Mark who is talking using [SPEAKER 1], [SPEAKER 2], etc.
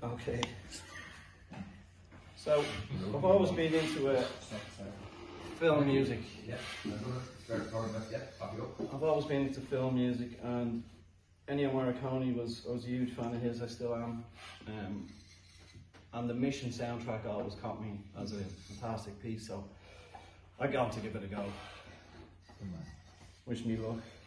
[SPEAKER 1] Okay. So, I've always been into film music. I've always been into film music, and Ennio Morricone was a huge fan of his. I still am. And the Mission soundtrack always caught me as a fantastic piece, so I got to give it a go. Wish me luck.